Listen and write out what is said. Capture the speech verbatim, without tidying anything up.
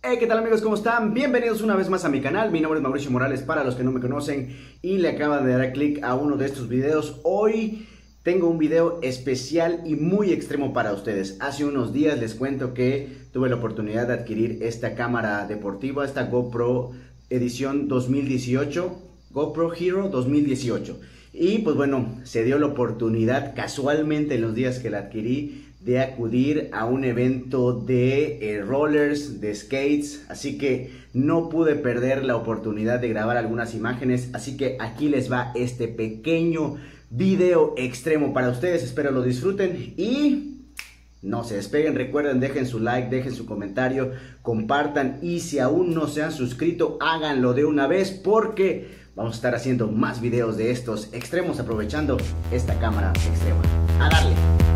Hey, ¿qué tal amigos? ¿Cómo están? Bienvenidos una vez más a mi canal. Mi nombre es Mauricio Morales para los que no me conocen y le acaban de dar clic a uno de estos videos. Hoy tengo un video especial y muy extremo para ustedes. Hace unos días les cuento que tuve la oportunidad de adquirir esta cámara deportiva, esta GoPro edición dos mil dieciocho, GoPro Hero dos mil dieciocho. Y pues bueno, se dio la oportunidad casualmente en los días que la adquirí de acudir a un evento de eh, rollers, de skates, así que no pude perder la oportunidad de grabar algunas imágenes, así que aquí les va este pequeño video extremo para ustedes. Espero lo disfruten y no se despeguen. Recuerden, dejen su like, dejen su comentario, compartan y si aún no se han suscrito, háganlo de una vez porque vamos a estar haciendo más videos de estos extremos aprovechando esta cámara extrema. ¡A darle!